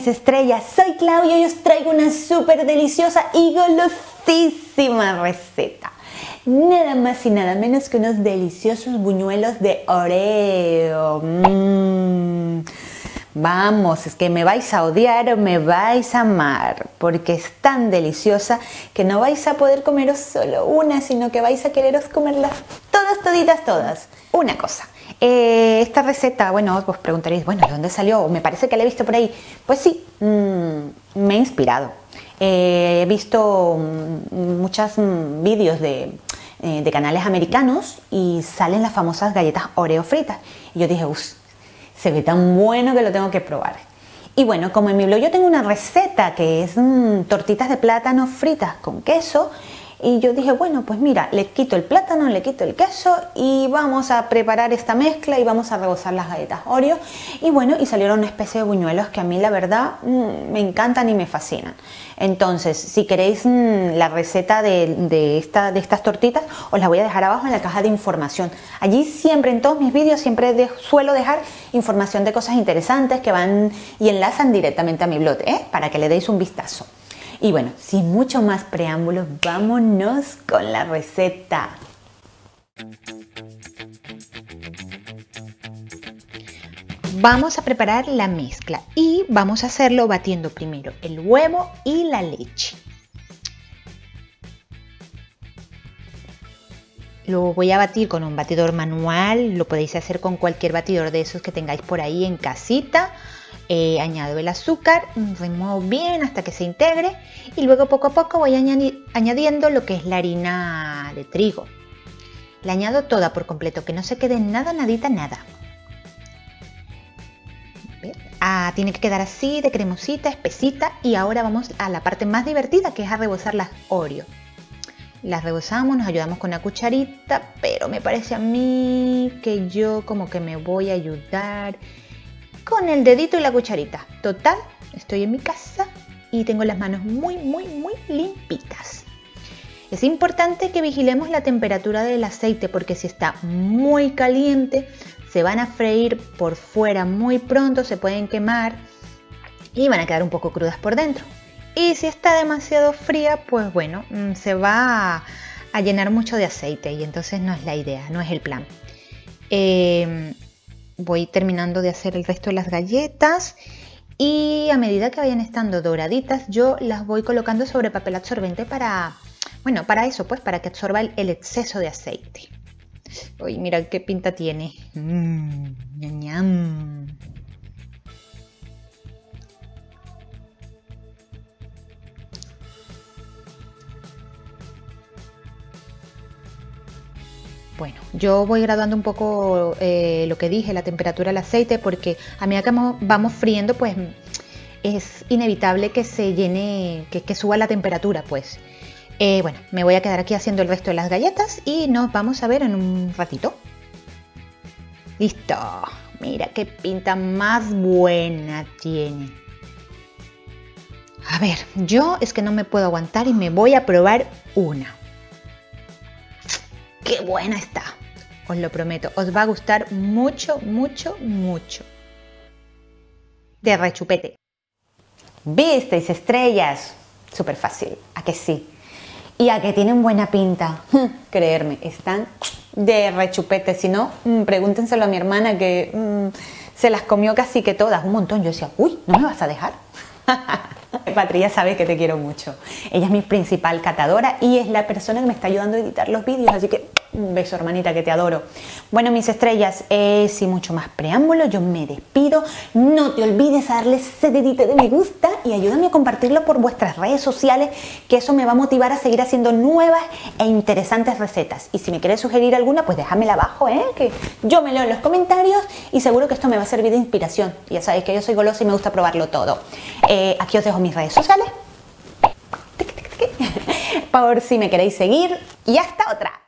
mis estrellas, soy Claudia y os traigo una súper deliciosa y golosísima receta. Nada más y nada menos que unos deliciosos buñuelos de Oreo. Vamos, es que me vais a odiar o me vais a amar, porque es tan deliciosa que no vais a poder comeros solo una, sino que vais a quereros comerlas todas. Una cosa, esta receta, bueno, os preguntaréis, bueno, ¿de dónde salió? Me parece que la he visto por ahí. Pues sí, me he inspirado. He visto muchos vídeos de canales americanos y salen las famosas galletas Oreo fritas. Y yo dije, uff, se ve tan bueno que lo tengo que probar. Y bueno, como en mi blog yo tengo una receta que es tortitas de plátano fritas con queso, y yo dije, bueno, pues mira, le quito el plátano, le quito el queso y vamos a preparar esta mezcla y vamos a rebozar las galletas Oreo. Y bueno, y salieron una especie de buñuelos que a mí la verdad me encantan y me fascinan. Entonces, si queréis la receta de estas tortitas, os la voy a dejar abajo en la caja de información. Allí siempre, en todos mis vídeos, siempre suelo dejar información de cosas interesantes que van y enlazan directamente a mi blog, para que le deis un vistazo. Y bueno, sin mucho más preámbulos, vámonos con la receta. Vamos a preparar la mezcla y vamos a hacerlo batiendo primero el huevo y la leche. Lo voy a batir con un batidor manual, lo podéis hacer con cualquier batidor de esos que tengáis por ahí en casita. Añado el azúcar, remuevo bien hasta que se integre y luego poco a poco voy añadiendo lo que es la harina de trigo. La añado toda por completo, que no se quede nada. Tiene que quedar así de cremosita, espesita, y ahora vamos a la parte más divertida, que es a rebozar las Oreo. Las rebozamos, nos ayudamos con una cucharita, pero me parece a mí que yo como que me voy a ayudar con el dedito y la cucharita. Total, estoy en mi casa y tengo las manos muy limpitas. Es importante que vigilemos la temperatura del aceite, porque si está muy caliente se van a freír por fuera muy pronto, se pueden quemar y van a quedar un poco crudas por dentro. Y si está demasiado fría, pues bueno, se va a llenar mucho de aceite y entonces no es la idea, no es el plan. Voy terminando de hacer el resto de las galletas y a medida que vayan estando doraditas yo las voy colocando sobre papel absorbente para eso, pues para que absorba el exceso de aceite. Uy, mira qué pinta tiene. Ñam, ñam. Bueno, yo voy graduando un poco lo que dije, la temperatura del aceite, porque a medida que vamos friendo, pues es inevitable que se llene, que suba la temperatura, pues. Bueno, me voy a quedar aquí haciendo el resto de las galletas y nos vamos a ver en un ratito. ¡Listo! Mira qué pinta más buena tiene. A ver, yo es que no me puedo aguantar y me voy a probar una. ¡Qué buena está! Os lo prometo, os va a gustar mucho. De rechupete. ¿Visteis, estrellas? Súper fácil, ¿a que sí? Y a que tienen buena pinta. Creerme, están de rechupete. Si no, pregúntenselo a mi hermana, que se las comió casi que todas, un montón. Yo decía, uy, ¿no me vas a dejar? Patria sabe que te quiero mucho. Ella es mi principal catadora y es la persona que me está ayudando a editar los vídeos, así que un beso, hermanita, que te adoro. Bueno, mis estrellas, sin mucho más preámbulo, yo me despido. No te olvides de darle ese dedito de me gusta y ayúdame a compartirlo por vuestras redes sociales, que eso me va a motivar a seguir haciendo nuevas e interesantes recetas. Y si me quieres sugerir alguna, pues déjamela abajo, que yo me leo en los comentarios y seguro que esto me va a servir de inspiración. Ya sabéis que yo soy golosa y me gusta probarlo todo. Aquí os dejo mis redes sociales por si me queréis seguir, y hasta otra.